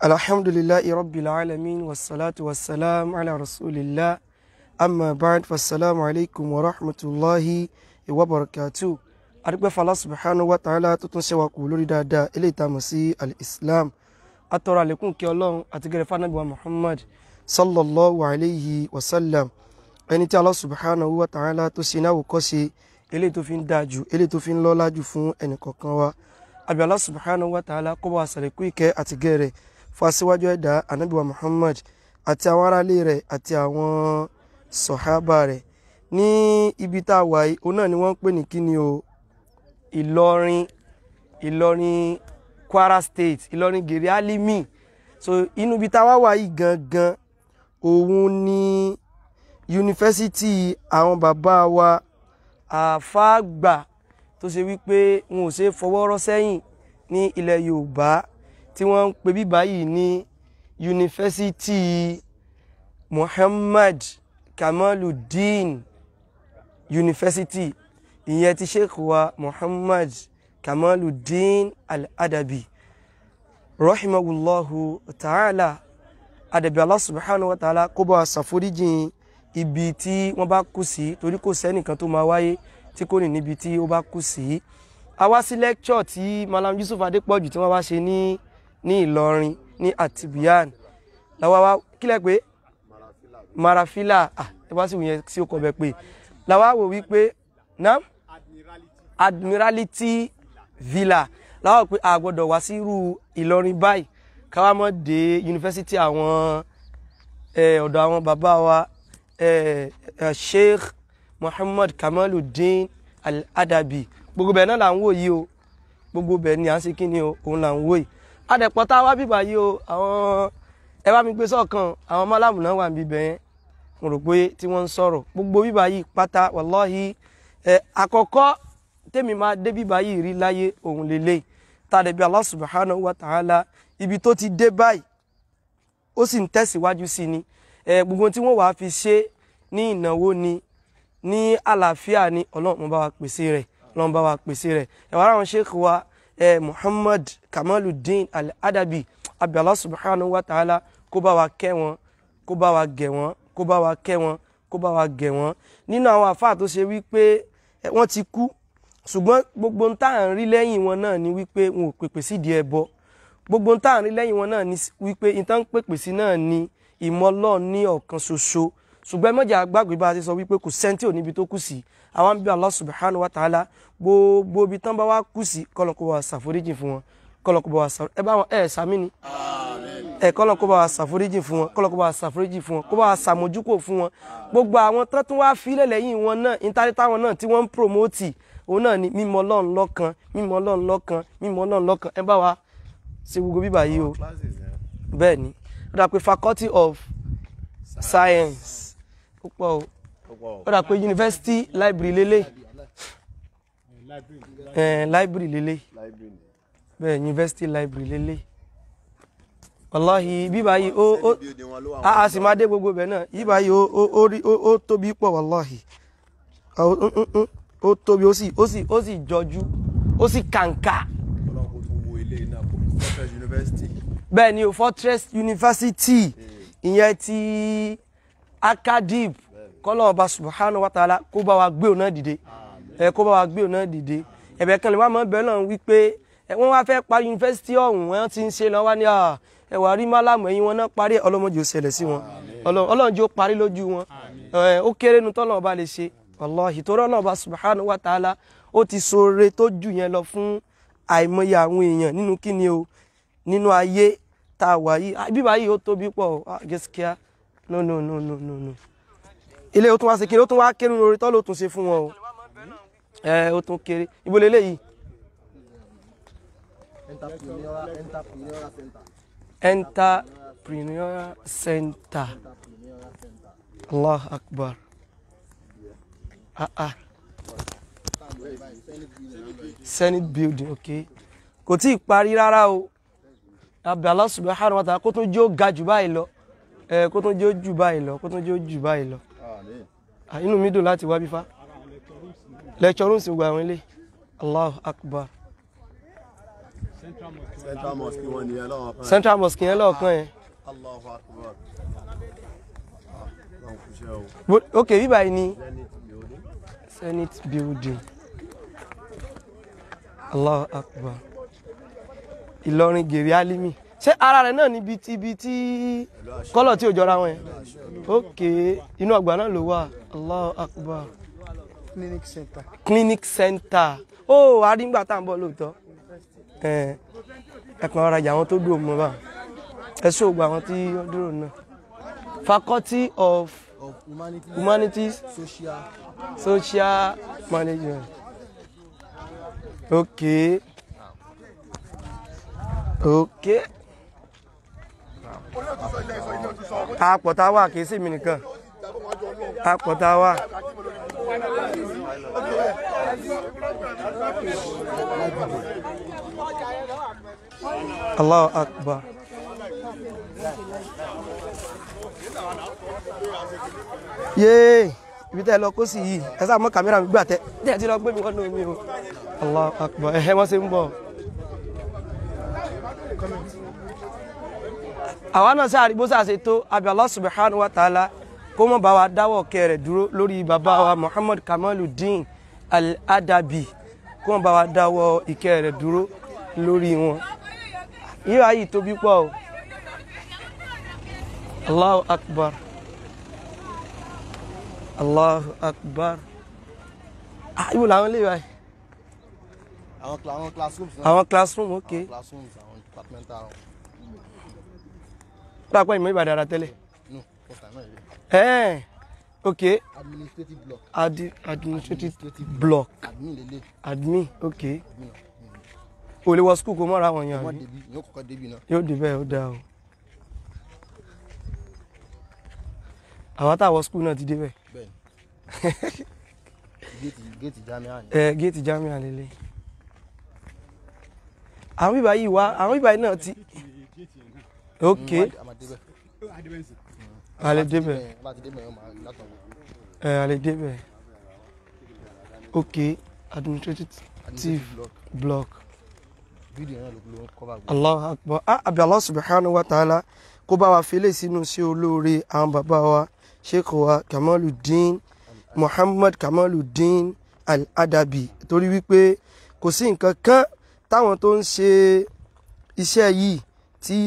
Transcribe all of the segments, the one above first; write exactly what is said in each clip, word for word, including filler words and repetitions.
Alhamdulillahi rabbil alamin wassalatu wassalam ala rasulillah amma ba'd fassalamu alaikum wa rahmatullahi wa barakatuh. Adúpẹ́ fún Allah subhanahu wa ta'ala tó tún ṣe wá kù lórí dáadáa eléyìí tá mọ̀ sí al-Islam. Atọrọ àlékún kí Ọlọ́run àti gẹrẹ fún Ànábì wa Muhammad sallallahu alayhi wa sallam. Ẹni tí Allah subhanahu wa ta'ala tó ṣe náà kọ́ ṣe eléyìí tó fi ń dájú eléyìí tó fi ń lọ́lá jù fún ẹnì kọ̀ọ̀kan wa. Àbí Allah subhanahu wa ta'ala kó bá wa ṣàlékún ìkẹ́ àti gẹrẹ fún aṣíwájú ẹ̀dá Ànábì wa Muhammad àti àwọn aráalé rẹ̀ àti àwọn sọ̀hábà rẹ̀. Ní ibi tá a wà yìí òun náà ni wọ́n ń pè ní kíni o Ìlọrin Ìlọrin Kwara State Ìlọrin gèrè alimi. So inú ibi tá a wá wà yìí gangan òun ni yunifásitì àwọn bàbá wa àfáàgbà tó ṣe wípé wọn ò ṣe fọwọ́ rọ́ sẹ́yìn ní ilẹ̀ Yorùbá tí wọ́n ń pè bíbá yìí ní yunifásitì Muhammad Kamalud-Deen University, ìyẹn ti Sheikh wa Muhammad Kamalud-Deen Al-Adabi rahimahullahu ta'ala. Adabi Allah subhanahu wa ta'ala kó bá ṣàforíjìn ibi tí wọ́n bá kú sí, torí kò sẹ́nìkan tó máa wáyé tí kò ní níbi tí ó bá kú sí. A wá sí lecture tí Mallam Yusuf Adepoju tí wọ́n wá ṣe ní ní Ìlọrin ní Atibiyan làwa wá kílẹ̀ pé marafila ah ẹ bá sì wùyẹn sí ọkọ̀ bẹ̀ pé làwa wò wípé na Admiralty Villa làwa wò pé a gbọ́dọ̀ wá sí irú Ìlọrin báyìí káwá mọ́ dé yunifásitì àwọn ọ̀dọ̀ àwọn bàbá wa Sheikh Muhammad Kamalud-Deen Al-Adabi. Gbogbo bẹ̀ náà là ń wò yìí o, gbogbo bẹ̀ ni à ń ṣe kí ni o, òun là ń wò yìí. Adẹ̀pọ̀ tá a wá bíbà yìí o, àwọn ẹ bá mi gbé sọ́ọ̀kan àwọn Mallam náà wà níbẹ̀ yẹn mo rò pé tí wọ́n ń sọ̀rọ̀ gbogbo bíbà yìí pátá wàláhì ẹ àkọ́kọ́ tèmi máa dé bíbà yìí rí láyé òun lélẹ̀ tá a dẹ̀ bí Allah subhanahu wa ta'ala ibi tó ti dé báyìí ó sì ń tẹ̀síwájú sí ni ẹ gbogbo tí wọ́n wàá fi ṣe ní ìnáwó ni ní àlàáfíà ni Ọlọ́run bá wa pèsè rẹ̀ Ọlọ́run bá wa pèsè rẹ̀ ẹ wá ráwọn Sheikh wa ẹ Muhammad Kamalud-Deen Al-Adabi àbí Allah subhanahu wa ta'ala kó bá wa kẹ́ wọn kó bá wa gẹ̀ wọ́n kó bá wa kẹ́ wọn kó bá wa gẹ̀ wọ́n nínú àwọn àfáà tó ṣe wípé wọ́n ti kú ṣùgbọ́n gbogbo ń tà ń rí lẹ́yìn wọn náà ni wípé wọn ò pèpè sídìí ẹbọ. Gbogbo ń tà ń rí lẹ́yìn wọn náà ni wípé ìtàn pèpè sí náà ni ìmọ̀ Ọlọ́run ní ọ̀kan ṣoṣo. Ṣùgbọ́n mọ́jà gbàgbé bá a ti sọ wípé kò sẹ́ńtì ò níbi tó kù sí. Àwọn bí Allah subhanahu wa ta'ala gbogbo ibi tán bá wá kù sí kọ́lọ́n kó bá wa ṣàforíjì fún wọn kọ́lọ́n kó bá wa ṣàforíjì ẹ bá wọn ẹ sàmì ni ẹ kọ́lọ́n kó bá wa ṣàforíjì fún wọn kọ́lọ́n kó bá wa ṣàforíjì fún wọn kó bá wa ṣàmójúkò fún wọn. Gbogbo àwọn tán tún wá fílẹ̀ lẹ́yìn wọn náà ìtàrí táwọn náà tí wọ́n ń promote òun náà ni mímọ̀ Ọlọ́run lọ́kan mímọ̀ Ọlọ́run lọ́kan mímọ̀ Ọlọ́run lọ́kan ẹ bá wa ṣe gbogbo bíbà yìí o. Bẹ́ẹ̀ ni ó dà pé Faculty of Science ó pọ̀ o ó dà pé University Library lélẹ̀ ẹ̀ library lélẹ̀ bẹ́ẹ̀ University Library lélẹ̀ wàláhì bíbà yìí ó ó a sì máa dé gbogbo bẹ̀ náà bíbà yìí ó ó rí ó tóbi pọ̀ wàláhì ó tóbi ó sì ó sì ó sì jọjú ó sì kàǹkà. Bẹ́ẹ̀ ni o Fortress University ìyẹn ti Akadib kọ́lọ́ ọba subhanahu wa ta'ala kó bá wa gbé òun náà dìde ẹ kó bá wa gbé òun náà dìde ẹ̀bẹ̀ kan lè wá mọ́ bẹ́ẹ̀ náà wípé wọ́n wá fẹ́ parí yunifásitì ọ̀hún wọ́n ti ń ṣe lọ wá ní ẹ̀wà rí Mallam ẹ̀yìn wọn náà parí ọlọ́mọdé ò ṣẹlẹ̀ sí wọn ọlọ́run jẹ́ ó parí lójú wọn ó kéré nu tọ́lọ́ ọba lè ṣe wallahi torí ọlọ́run ọba subhanahu wa ta'ala ó ti ṣoore tó jù yẹn lọ fún àìmọye àwọn èèyàn nínú kíni o nínú ayé tá a wà yìí bíbá yìí ó tóbi pọ̀ gẹ́sìkíá no no no no no no ilé ó tún wá ṣe kéré ó tún wá kéré lórí tọ́lọ́ ó tún ṣe fún wọn o ẹ ó tún kéré ibo lélẹ́yìí. Entrepreneurial, entrepreneurial center. Entrepreneurial center. Allah Akbar. Ah ah. Senate building, okay. Kò tí ì parí rárá o. Àbí Allah subhanahu wa ta'ala kó tún jó ga jù báyìí lọ. Eh kó tún jó jù báyìí lọ, kó tún jó jù báyìí lọ. Ah inú mi dùn láti wá bí fa. Lecture room sì gba àwọn ilé. Allahu Akbar. Central Mosque wọn nìyẹn lọ́wọ́ kan. Central Mosque yẹn lọ́ọ̀kan yẹn. Allahu Akbar. Ok, bíbá yìí ni Senate building. Allahu Akbar. Ìlọrin gèrè alimi. Ṣé ara rẹ̀ náà níbi tí ibi tí kọ́lọ̀ tí ò jọra wọn yẹn? Ok, inú ọgbà náà ló wà. Allahu Akbar. Clinic center. Clinic center. Oh, àdíngbà tá à ń bọ̀ lóòótọ́. Ẹ ẹ̀kan ọ̀rọ̀ àjà àwọn tó dúró mọ́ bá. Ẹ ṣó gba àwọn tí wọ́n dúró náà. Faculty of, of humanities, humanities social, social management. Okay. Okay. Àpọ̀tá wà kìí sí mi nìkan. Àpọ̀tá wà. Allahu Akbar. Yéé, ibi tẹ́ lọ kó sí yìí. Ẹ sáà mọ́ kàmẹ́rà mi gbà tẹ́. Tẹ́ ti lọ gbé mi wọ́n náà mi o. Allahu Akbar. Ẹ̀hẹ́ wọ́n ṣe ń bọ̀. Àwa náà sáà rí bó sáà ṣe tó àbí Allah subhanahu wa ta'ala kó mọ́ bá wa dáwọ́ kẹrẹ̀ dúró lórí bàbá wa Muhammad Kamalud-Deen Al-Adabi, kó mọ́ bá wa dáwọ́ ìkẹ́ rẹ̀ dúró lórí wọn. Yíyá yìí tóbi pọ̀ o. Allahu Akbar. Allahu Akbar. Ah, ibo làwọn lè wáyé. Àwọn àwọn classrooms. Àwọn classroom, ok. Àwọn classrooms, àwọn departmental. Pápá ìmọ̀ Ìbàdàn ara tẹ́lẹ̀. No, first time náà. Eh, ok. Administrative block. Adi administrative block. Admin lele. Admin, ok. Admin. O lè wọ school kó mọ́ra àwọn èèyàn Ọmọ rí. débi, yóò kọ́kọ́ débi náà. Yóò débẹ̀ ó dáa o. Àwọn táwọn school náà ti débẹ̀. Bẹ́ẹ̀ni. Gate gate jamia ni. Eh, gate jamia lele. Àwọn bíbá yìí wá, àwọn bíbá yìí náà ti. Ok. A lè débẹ̀. Eh, a lè débẹ̀. Ok, administrative block. Allahu Akbar. Ah, àbí Allah subhanahu wa ta'ala kó bá wa fele sínú sí olóore àwọn bàbá wa Sheikh wa Kamalud-Deen Muhammad Kamalud-Deen Al-Adabi, torí wípé kò sí nǹkan kan táwọn tó ń ṣe iṣẹ́ yìí tí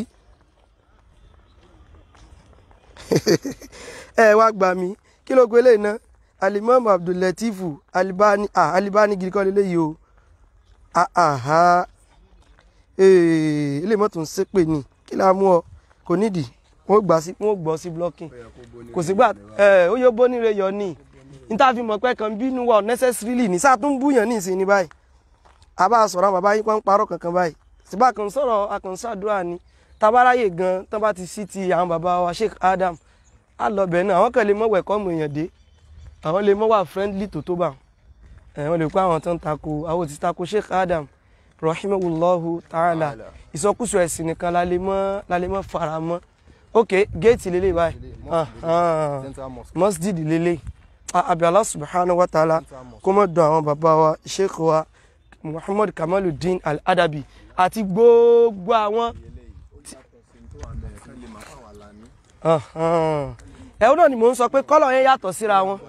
ẹ wá gbà mí kí ló gbélé iná Al-Imam Abdul-Latifu Albani ah Albani gidi kọ́ lélẹ́yìí o ah ah ilé mọ́tò ń ṣépè ní kí la mú ọ kò nídìí wọ́n gbà sí wọ́n gbọ́ sí blocking kò sígbà ó yóò bó níre yọ ní níta-fi mọ̀ pé kan bínú wà necessarily ní sáà tún búyàn ní ìsìn ní báyìí àbá sọ̀rọ̀ àwọn bàbá yín pọ́n parọ́ kankan báyìí síbá kan sọ̀rọ̀ akànṣàdúrà ni tabaráyè gan tán bá ti sí ti àwọn bàbá wa Sheikh Adam á lọ bẹ̀ náà àwọn kan lè mọ̀ wẹ̀kọ́mù èèyàn dé àwọn lè mọ̀ wà friendly tó tó bá wọ́n lè kó àwọn tó ń tako àwọn ti tako Sheikh Adam rahimahullahu ta'ala ìsọkúsọ ẹ̀sìn nìkan la lè mọ́ la lè mọ́ fara mọ́ ok géètì lélẹ̀ báyìí masjid lélẹ̀ àbí Allah subhanahu wa ta'ala kó mọ́ dùn àwọn bàbá wa Sheikh wa Muhammad Kamalud-Deen Al-Adabi àti gbogbo àwọn ẹ̀hún náà ni mò ń sọ pé kọ́lọ̀ yẹn yàtọ̀ síra wọn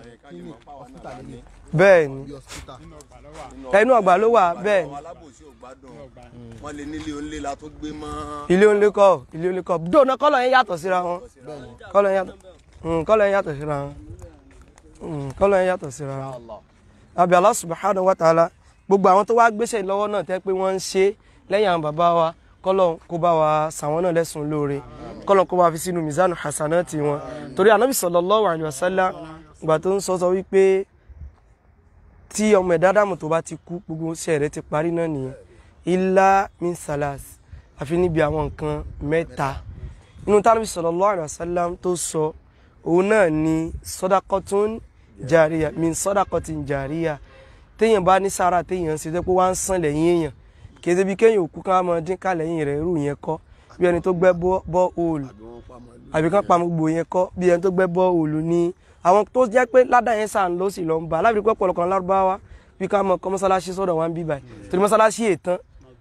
bẹ́ẹ̀ ni ẹnu ọgbà ló wà bẹ́ẹ̀ ni wọ́n lè nílé onílé la tó gbé mọ́. ilé onílé kọ́ ilé onílé kọ́ dóònà kọ́lọ̀ yẹn yàtọ̀ síra wọn kọ́lọ̀ yẹn yàtọ̀ kọ́lọ̀ yẹn yàtọ̀ síra wọn kọ́lọ̀ yẹn yàtọ̀ síra wọn àbí Allah subhanahu wa ta'ala gbogbo àwọn tó wá gbéṣẹ́ lọ́wọ́ náà tẹ́ pé wọ́n ń ṣe lẹ́yìn àwọn bàbá wa kọ́lọ̀ kó bá wa sàwọn náà lẹ́sùn lóore kọ́lọ̀ kó bá fi sínú mizanu hasanati wọn torí Ànábì sallallahu alaihi wasallam ìgbà tó ń sọ sọ wípé tí ọmọ ẹ̀dá dàmú tó bá ti kú gbogbo iṣẹ́ rẹ̀ ti parí náà nìyẹn illa min salas àfi níbi àwọn nǹkan mẹ́ta inú tí Ànábì sallallahu alaihi wasallam tó sọ òun náà ni sadaqatun jariya min sadaqatin jariya téèyàn bá ní sára téèyàn ṣe jẹ́ pé wá ń sàn lẹ́yìn èèyàn kì í ṣe bí kéèyàn òkú ká máa dín ká lẹ́yìn rẹ̀ irú yẹn kọ́ bí ẹni tó gbẹ́ bọ́ òòlù àbí kán pa gbogbo yẹn kọ́ bí ẹni tó gbẹ́ bọ́ òòlù ni àwọn tó jẹ́ pé ládàá yẹn sàn ló sì lọ ń bá alábìrì pé ọ̀pọ̀lọpọ̀ lárúbáwá bí ká mọ kọ́ mọ́sálásí sọ́dọ̀ wá ń bí báyìí torí mọ́sálásí ètàn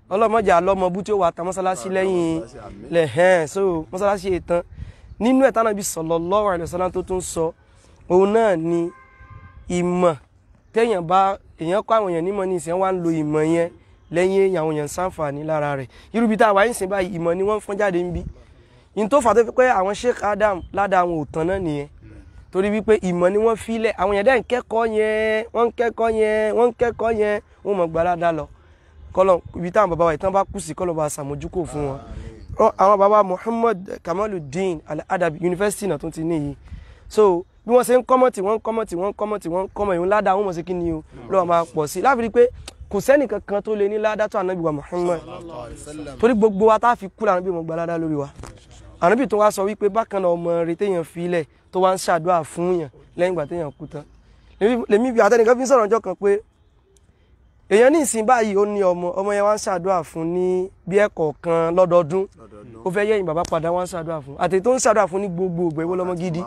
ọlọ́mọdé àlọ́mọbú tí ó wà ta mọ́sálásí lẹ́yìn lẹ́hẹ́n so mọ́sálásí ìtàn nínú ẹ̀ tánàbí sallallahu alaihi wasallam tó tún sọ òun náà ni ìmọ̀ téèyàn bá èèyàn kọ́ àwọn èèyàn nímọ̀ ní ìsìn wá ń lo ìmọ̀ yẹn lẹ́yìn èèyàn àwọn èèyàn ṣàǹfààní lára rẹ̀ irú bí tá a wà ń sìn báyìí ìmọ̀ ni wọ́n fọ́n jáde ń bí in tó fà tó fi pé àwọn Sheikh Adam ládàá àwọn òtàn náà nìyẹn torí wípé ìmọ̀ ni wọ́n filẹ̀ àwọn èèyàn dẹ́ ń kẹ́kọ̀ọ́ yẹn wọ́n ń kẹ́kọ̀ọ́ yẹn wọ́n ń kẹ́kọ̀ọ́ yẹn wọ́n mọ̀ gbàládà lọ kọ́lọ̀ ibi táwọn bàbá wa ìtàn bá kù sí kọ́lọ̀ bá sàmójúkò fún wọn àwọn bàbá Muhammad Kamalud-Deen Al-Adabi University náà tún ti níyì so bí wọ́n ṣe ń kọ́mọ̀ tí wọ́n ń kọ́mọ̀ tí wọ́n ń kọ́mọ̀ tí wọ́n ń kọ́mọ̀ ìhun ládàá wọn mọ̀ sí kí ni o lọ́wọ́ máa pọ̀ sí láfi rí pé kò sẹ́nì kankan tó lè ní ládàá tó ànábì wa Muhammad torí gbogbo wa tá a fi kú làwọn bí mo gba ládàá lórí wa ànábì tó wá sọ wípé bákan náà ọmọ rẹ̀ téèyàn filẹ̀ tó wá ń ṣàdúrà fún yàn lẹ́yìn ìgbà téèyàn kú tán lèmi bí àtẹnìkan fi ń sọ̀rọ̀ ọjọ́ kan pé èèyàn ní ìsìn báyìí ó ní ọmọ ọmọ yẹn wá ń ṣàdúrà fún ní bí ẹ̀kọ́ kan lọ́dọọdún ó fẹ́ yẹ̀yìn bàbá padà wá ń ṣàdúrà fún àti tó ń ṣàdúrà fún ní gbogbo ògbẹ́ ìwọ lọ́mọ gidi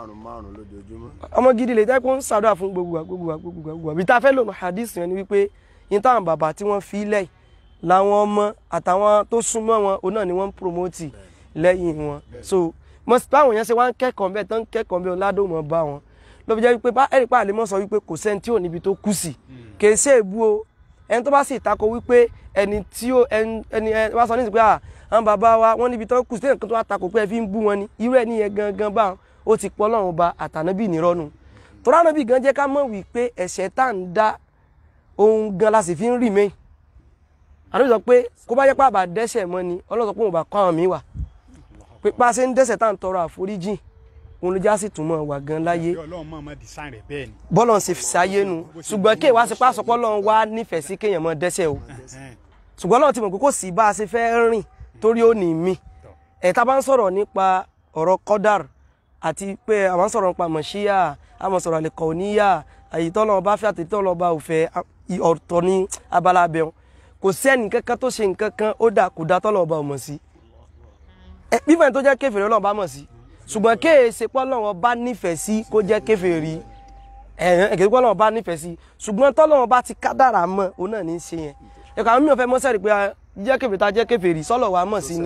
ọmọ gidi lè jẹ́ pé ó ń ṣàdúrà fún gbogbo gbogbo gbogbo gbogbo bí tá a fẹ́ lò ní hadith yẹn ni wípé yín táwọn bàbá tí wọ́n fi lẹ̀ làwọn ọmọ àtàwọn tó súnmọ́ wọn òun náà ni wọ́n ń promote lẹ́yìn wọn so báwọn yẹn ṣe wá ń kẹ́kọ̀ọ́ bẹ́ẹ̀ tán ń kẹ́kọ̀ọ́ bẹ́ẹ̀ ládùn mọ́ bá wọn ló fi jẹ́ wípé bá ẹ̀rí pàálí mọ́ sọ wípé kò sẹ́ni tí ò níbi tó kù sí kì í ṣe èbú o ẹni tó bá sì tako wípé ẹni tí ó ẹni ẹni wá sọ ní ìsìnkú àwọn bàbá wa wọ́n níbi tó kù sí ẹnìkan tó wá tako pé ẹ fi ń bú wọn ni irú ẹni yẹn gangan bá ó ti pọ̀ Ọlọ́run ba àtànábì nírọ́nù tọ́lá ànábì gan jẹ́ ká mọ̀ wípé ẹ̀ṣẹ̀ tá à ń dá ohun gan la sì fi ń rì mí ànábì sọ pé kó bá jẹ́ pé àbá dẹ́ṣẹ̀ mọ́ ni Ọlọ́run sọ pé òun bá kọ́ àwọn mi wà pé bá a ṣe ń dẹ́ṣẹ̀ tá à ń tọrọ àforíjì òun ló já sí túmọ̀ wà gan láyé bọ́lọ̀ ń ṣe sáyé nu ṣùgbọ́n kéè wá sí pásọpọ́ lọ́n wá nífẹ̀ẹ́ sí kéèyàn mọ́ dẹ́ṣẹ̀ o ṣùgbọ́n lọ́n ti mọ̀ pé kò sí bá a ṣe fẹ́ rìn torí ó ní mí ẹ̀ta bá ń sọ̀rọ̀ nípa ọ̀rọ̀ kọ́dàr àti pé àwọn sọ̀rọ̀ nípa mọ̀ṣíyà àwọn sọ̀rọ̀ àlẹ́kọ̀ oníyà àyítọ́lọ́ bá fẹ́ àtẹ̀tọ́lọ́ bá òfẹ́ ọ̀tọ̀ ní abala abẹ́hùn kò sẹ́ni kankan tó ṣe nǹkan kan ó dà kò dá tọ́lọ́ bá mọ̀ sí bíbẹ̀ tó jẹ́ kéfèrè Ọlọ́run bá mọ̀ sí ṣùgbọ́n kéèsè pọ́lọ́wọ́ bá nífẹ̀ẹ́ sí kó jẹ́ kéfèrí ẹ̀hìn ẹ̀kẹ́ pọ́lọ́wọ́ bá nífẹ̀ẹ́ sí ṣùgbọ́n tọ́lọ́wọ́ bá ti kádàrà mọ́ òun náà ní í ṣe yẹn ẹ̀kọ́ àwọn mìíràn fẹ́ mọ́ sẹ́rì pé jẹ́ kéfèrí ta jẹ́ kéfèrí sọ́lọ̀ wa mọ̀ sí ni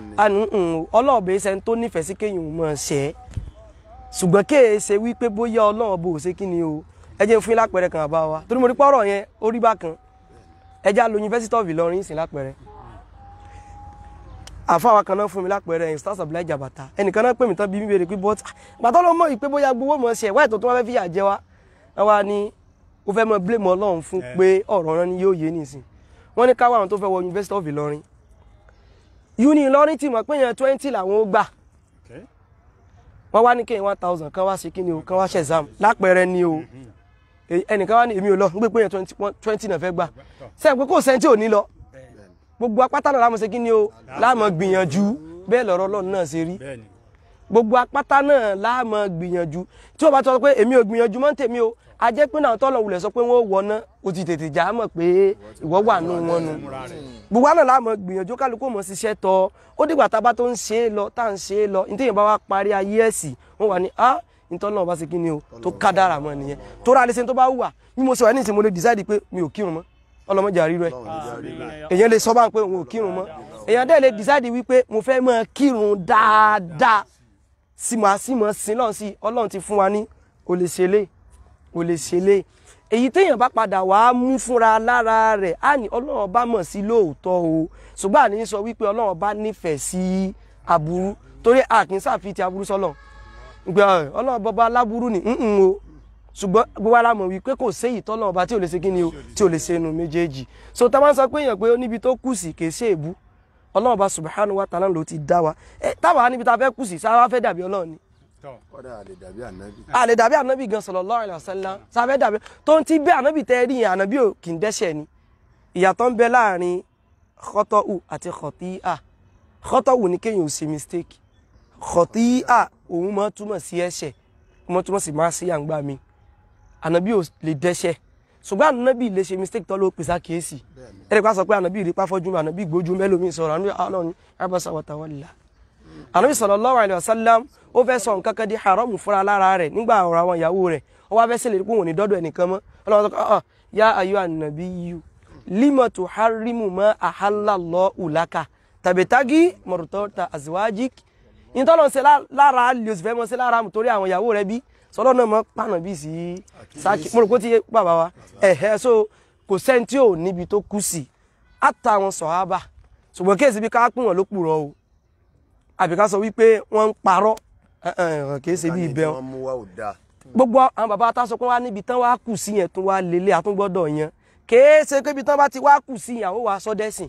ọlọ́ọ̀bẹ ṣe tó nífẹ̀ẹ́ sí kéyìn mọ̀ ṣẹ́ ṣùgbọ́n kéèsè wípé bóyá Ọlọ́run bò ṣe kí ni o ẹ jẹ́ fún yín lápẹẹrẹ kan àbá wa torí mo rí pọ́rọ̀ yẹn ó rí bákan ẹ já lo University of Ilorin sí lápẹẹrẹ àfáwà kan náà fún mi lápẹẹrẹ Ustaz Abdullahi Jabata ẹnìkan náà pè mí tán bí mi bèrè pé bọ́t gbàtọ́ ló mọ̀ ìpé bóyá gbowó mọ̀ ṣe wáyé tó tó wá fẹ́ fìyà jẹ wá wá ní ó fẹ́ mọ blame Ọlọ́run fún pé ọ̀rọ̀ rán ni yóò yé nìsín wọ́n ní káwọn àwọn tó fẹ́ wọ University of Ilorin uni Ilorin ti mọ̀ pé yẹn twenty làwọn ó gbà wọ́n wá ní kéyìn one thousand kan wá ṣe kí ni o kan wá ṣe exam lápẹẹrẹ ni o ẹnìkan wá ní èmi ò lọ nígbè pé yẹn twenty náà fẹ́ gbà sẹ́yìn pé kò sẹ́ńtì ò ní lọ gbogbo apáta náà láàmú ṣe kí ni o láàmú gbìyànjú bẹ́ẹ̀ lọ́rọ̀ Ọlọ́run náà ṣe rí gbogbo apáta náà láàmú gbìyànjú tí ó bá tọ́ pé èmi ò gbìyànjú mọ́ tèmi o a jẹ́ pé náà tọ́lọ̀ wulẹ̀ sọ pé wọ́n wọ̀ ná o ti tètè já mọ̀ pé ìwọ wà nù wọn nu gbogbo náà láàmú gbìyànjú kálukú mọ̀ ṣiṣẹ́ tọ́ ó dìgbà tá a bá tó ń ṣe é lọ tá à ń ṣe é lọ ní téèyàn bá wá parí ayé ẹ̀sì wọ́n wà ní á nítorí náà bá ṣe kí ni o tó kádàrà mọ́ nìyẹn tó rà lè ṣe tó bá wà bí mo ṣe wà ní ìsìn mo lè decide pé mi ò kírun mọ́ ọlọmọdé àríro ẹ èyàn lè sọ bá ń pé òun ò kírun mọ́ èyàn dẹ̀ lè decide wípé mo fẹ́ máa kírun dáadáa sí máa sí máa sin lọ́n sí Ọlọ́run ti fún wa ní o lè ṣe lé o lè ṣe lé èyí téèyàn bá padà wá mú fúnra lára rẹ̀ á ní Ọlọ́run bá mọ̀ sí lóòótọ́ o ṣùgbọ́n àní sọ wípé Ọlọ́run bá nífẹ̀ẹ́ sí aburú torí àkínsà fi ti aburú sọ́lọ̀ gbẹ Ọlọ́run bọba aláburú ni o ṣùgbọ́n gbogbo ara mọ̀ wípé kò séyìí tọ́lọ́ ọba tí ò lè ṣe kíni o tí ò lè ṣe inú méjèèjì so tá a máa ń sọ pé èèyàn pé ó níbi tó kù sí kì í ṣe èbú Ọlọ́run ọba subhanahu wa ta'ala ló ti dá wa ẹ táwa níbi tá a fẹ́ kù sí sáwá fẹ́ dàbí Ọlọ́run ni. a lè dàbí ànábì gan sallallahu alaihi wasallam sáfẹ́ dàbí tó ń ti bẹ́ ànábì tẹ́ rí yẹn ànábì ò kì í dẹ́ṣẹ̀ ni ìyàtọ̀ ń bẹ láàrin khata'u àti khati'a khata'u ni kéèyàn ò ṣe mistake khati'a òun máa túmọ̀ sí ẹ̀ṣẹ̀ máa túmọ̀ sí máa sí àǹgbá mi ànábì ò lè dẹ́ṣẹ̀ ṣùgbọ́n ànábì lè ṣe mistake tọ́ ló pèsè àkíyèsí ẹ̀rẹ́ pa sọ pé ànábì rí páfọ́jú ànábì gbójú mẹ́lòmí sọ̀rọ̀ ànábì ọlọ́run abasa wa tawalla ànábì sallallahu alaihi wasallam ó fẹ́ sọ nǹkan kan di haram fúnra lára rẹ̀ nígbà ọ̀rọ̀ àwọn ìyàwó rẹ̀ ó wá fẹ́ ṣèlérí pé òun ní dọ́dọ̀ ẹnìkan mọ́ ọlọ́run sọ ya ayyuhan nabiyyu lima tuharrimu ma ahallallahu laka tabtagi mardata azwajik in tọ́lọ́ ṣe lára lè fẹ́ mọ́ sí lára torí àwọn ìyàwó rẹ̀ bí sọ́lọ́ náà mọ́ pànà bí sí sáàkì mo rò pé tí yé bàbá wa ẹ̀hẹ́ so kò sẹ́ni tí ò níbi tó kú sí àtàwọn sọ̀hábà ṣùgbọ́n kéèsì bí ká pín wọn ló purọ́ o àbí ká sọ wípé wọ́n ń parọ́ kéèsì bí ibẹ̀ wọn gbogbo àwọn bàbá tá sọ pé wá níbi tán wá kù sí yẹn tó wá lélẹ̀ àtúngbọ́dọ̀ yẹn kéèsì pé ibi tán bá ti wá kù sí ìyàwó wa sọ́dẹ̀sìn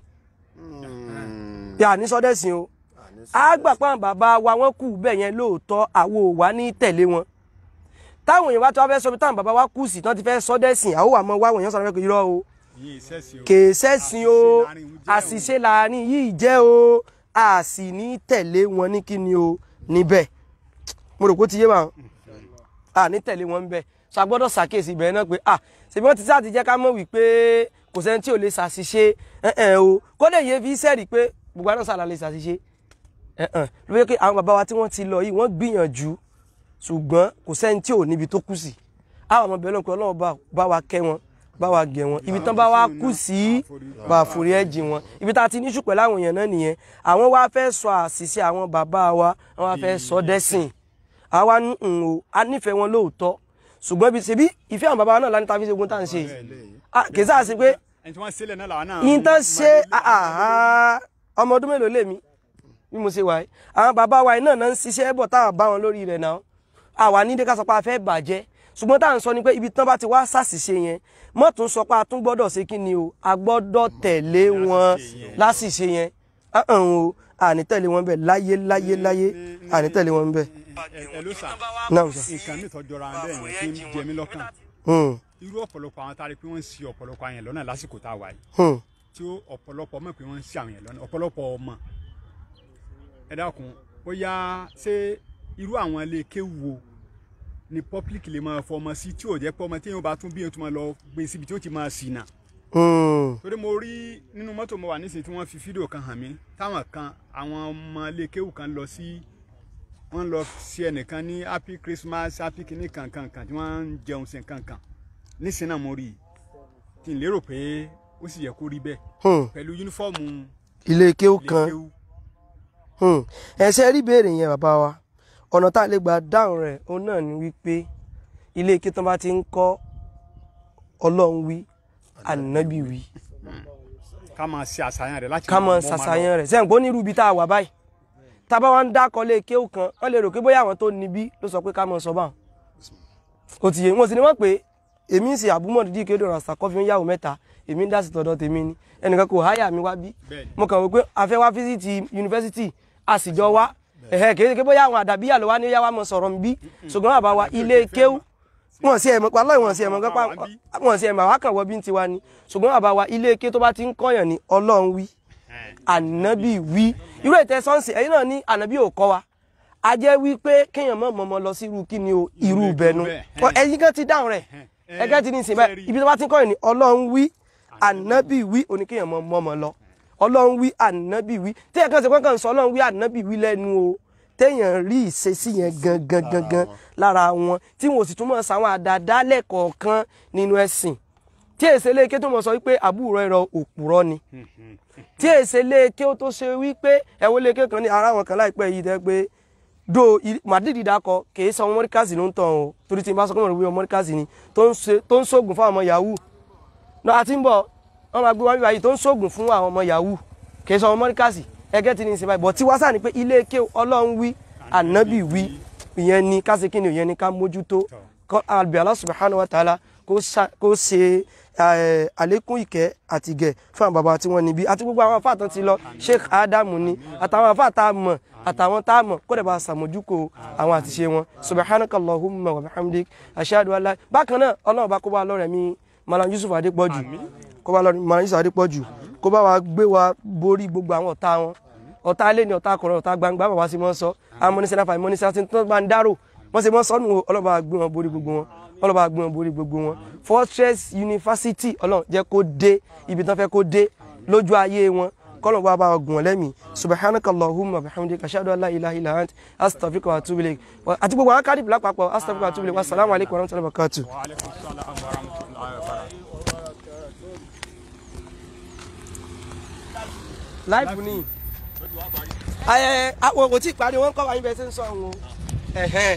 yà ní sọ́dẹ̀sìn o àgbà pa bàbá wa wọ́n kù bẹ́ẹ̀ yẹn lóòótọ́ àwo wà ní tẹ̀lé wọn táwọn èèyàn wá tó wá fẹ́ sọ pé táwọn bàbá wa kù sí tán ti fẹ́ sọ́dẹ̀sìn àwo àmọ́ wá wọ̀nyẹn sọ̀rọ̀ pé irọ́ o kèésẹ́sìn o àṣìṣe láàrin yìí jẹ́ o a sì ní tẹ̀lé wọn ní kíni o níbẹ̀ mo rò pé ó ti yé wa a ní tẹ̀lé wọn níbẹ̀ so a gbọ́dọ̀ ṣàkíyèsí ibẹ̀ náà pé ah ṣèbí wọ́n ti sáà ti jẹ́ ká mọ̀ wípé kò sẹ́ni tí ò lè ṣàṣìṣe ẹ̀ẹ́n o kó lè yẹ fi sẹ́ẹ̀rì pé gbogbo àná sàlà lè ṣàṣìṣe ẹ̀ẹ́n ló yẹ kí àwọn bàbá wa tí wọ́n ti lọ yìí wọ́n gbìyànjú ṣùgbọ́n kò sẹ́ni tí ò níbi tó kù sí àwọn ọmọ bẹ̀rẹ̀ lọ́nkọ́ Ọlọ́run bá wa kẹ́ wọn bá wa gẹ̀ wọn ibi tán bá wa kù sí bá forí ẹ̀jì wọn ibi tá a ti níṣù pẹ̀lú àwọn èèyàn náà nìyẹn àwọn wá fẹ́ sọ àṣìṣe àwọn bàbá wa wọ́n wá fẹ́ sọ dẹ́sìn àwa ń o a nífẹ̀ẹ́ wọn lóòótọ́ ṣùgbọ́n ibi ṣe bí ìfẹ́ àwọn bàbá wa náà láti ta fi ṣe ogun tá à ń ṣe kì í sáà sí pé yín tán ṣe ọmọ ọdún mélòó lèmi bí mo ṣe wà yìí àwọn bàbá wa náà náà ń ṣiṣẹ́ bọ̀ táwọn bá wọn lórí rẹ̀ náà àwa ní dé ká sọ pé a fẹ́ bàjẹ́ ṣùgbọ́n tá à ń sọ ni pé ibi tán bá ti wá ṣàṣìṣe yẹn mọ́ tún sọ pé a tún gbọ́dọ̀ ṣe kí ni o a gbọ́dọ̀ tẹ̀lé wọn láṣìṣe yẹn ahàn o àní tẹ̀lé wọn bẹ́ẹ̀ láyé láyé láyé àní tẹ̀lé wọn bẹ́ẹ̀. ẹ ló sà nǹkan mi tọjọra bẹ́ẹ̀ yẹn tí ń jẹ mí lọ́kàn irú ọ̀pọ̀lọpọ̀ àwọn tá a rí pé wọ́n ń ṣì ọ̀pọ̀lọpọ̀ àyàn lọ́nà lásìkò tá a wà yìí tí ọ̀pọ̀lọpọ̀ mọ̀ pé wọ́n ń ṣì àwọn yẹn lọ́nà ọ̀pọ̀lọpọ̀ ọmọ ẹ dákun bóyá ṣé irú àwọn ilé kéwu ni public lè máa fọmọ sí tí ò jẹ́ pé ọmọ téèyàn bá tún bí yẹn tó máa lọ gbé síbi tí ó ti máa ṣìnà. torí mo rí nínú mọ́tò mo wà nísìnyí tí wọ́n fi fídíò kan hàn mí táwọn kan àwọn ọmọ ilé kéwù kan lọ sí wọ́n lọ sí ẹnìkan ní happy Christmas happy kìíní kankan kan tí wọ́n ń jẹun sí kankan nísìnyí náà mo rí i kí n lérò pé ó sì yẹ kó rí bẹ́ẹ̀ pẹ̀lú yúnífọ́ọ̀mù ilé kéwù kan ẹ̀ṣẹ̀ rí béèrè yẹn bàbá wa ọ̀nà tá a lè gbà dáhùn rẹ̀ òun náà ni wípé ilé ike tán bá ti ń kọ́ Ọlọ́run wí ànábì wí. ká máa ṣe àṣàyàn rẹ̀ láti ká máa ṣàṣàyàn rẹ̀ sẹ́yìn bó ní irú ibi tá a wà báyìí tá a bá wá ń dákọ̀ lé kéwù kan wọ́n lè rò pé bóyá àwọn tó níbí ló sọ pé ká máa sọ báwọn. kò tìyẹ wọn sì ni wọ́n pé èmi ń ṣe àbúmọ̀ dídí kéde ọ̀rọ̀ àṣàkọ́ fi ń yàwó mẹ́ta èmi ń dá sí tọ̀dọ̀ tèmi ni ẹnìkan kò háyà mi wá bí mo kàn wò pé a fẹ́ wá fíṣítì yunifásitì a sì jọ wá ẹ̀hẹ́ kéde bóyá àwọn àdàbíyà ló wá ní yàwá mọ̀ sọ̀rọ̀ bí ṣùgbọ́n àbá wa ilé kéwú wọ́n sí ẹ̀mọ́ pàlọ́ ìwọ̀n sí ẹ̀mọ́ gọ́pá wọ́n sí ẹ̀mọ́ àwákàn wọ́ bí ń tiwa ni ṣùgbọ́n àbá wa ilé ké tó bá ti ń kọ́yàn ní Ọlọ́run wí ànábì wí irú ètò sọ́ọ̀sì ẹ̀yin náà ní ànábì ò kọ́ wa a jẹ́ wí pé kéèyàn mọ̀ mọ́mọ́ lọ sí irú kí ni o irú bẹ̀nu ẹ̀yin kan ti dáhùn rẹ̀ ẹgẹ́ ti ní ìsìn báyìí ibi tó bá ti ń kọ́yàn ní Ọlọ́run wí ànábì wí oníkéèyàn mọ̀ mọ́mọ́ lọ Ọlọ́run wí ànábì wí tí ẹ̀kan ṣe pọ́nkàn sọ Ọlọ́run wí ànábì wí lẹ́nu o téèyàn rí ìṣesí yẹn gangan gangan lára wọn tí wọn ò sì tún mọ̀ sáwọn àdàdálẹ̀ kọ̀ọ̀kan nínú ẹ̀sìn tí èsè léèké tó mọ̀ sọ wípé àbúrò ẹ̀rọ òpùrọ̀ ni tí èsè léèké ó tó ṣe wípé ẹ̀wọ́ léèké kan ní ara wọn kan láìpẹ́ yìí dẹ́ pé do Madrid dákọ kì í sọ ọmọ mọ́ríkàsì ló ń tàn o torí tí n bá sọ pé ọmọ mọ́ríkàsì ni tó ń ṣoògùn fún àwọn ọmọ yahoo náà àti ń bọ̀ wọ́n máa gbé wá bíbáyìí tó ń ṣoògùn fún àwọn ọmọ yahoo kì í sọ ọmọ mọ́ríkàsì ẹgẹ́ ti ní ìsìn báyìí bọ̀ tí wá sáà ní pé ilé ike Ọlọ́run wí ànábì wí ìyẹn ni ká ṣe kí ni ìyẹn ni ká mójútó àbí Allah subhanahu wa ta'ala kó ṣe àlékún ìkẹ́ àti ìgẹ̀ fún àwọn bàbá tí wọ́n níbí àti gbogbo àwọn afáàtàn ti lọ Sheikh Adamu ni àtàwọn afáàtà mọ̀ àtàwọn tá a mọ̀ kó dẹ̀ bá ṣàmójúkò àwọn àtiṣe wọn subhanakallahumma wa bihamdik ashhadu an la bákan náà Ọlọ́run bá kó bá lọ́rẹ̀ mi Mallam Yusuf Adepoju kó bá lọ́rẹ̀ Mallam Yusuf Adepoju kó bá wa gbé wa borí gbogbo àwọn ọ̀tá wọn ọ̀tá ilé ni ọ̀tá akọ̀rọ̀ ọ̀tá gbangba bàbá sí mọ́ sọ amúnisẹ́ náà fà ìmọ̀nisẹ́ àti tó bá ń dárò wọ́n sì mọ́ sọ́nù ọlọ́ba gbé wọn borí gbogbo wọn ọlọ́ba gbé wọn borí gbogbo wọn Fortress University Ọlọ́run jẹ́ kó dé ibi tán fẹ́ kó dé lójú ayé wọn kọ́lọ̀ bá bá ọgùn ọ̀lẹ́mì subhanakallahumma bihamdika ashhadu an la ilaha illa ant astaghfiruka wa atubu ilayk àti gbogbo àwọn kádìbì lápapọ̀ astaghfiruka wa atubu ilayk wassalamu alaikum warahmatullahi wabarakatuh. láìpù ni ẹ àwọn kò tí ì parí wọn kọ́ wa yín bẹ́ẹ̀ ṣe ń sọ òun ẹ̀hẹ́n.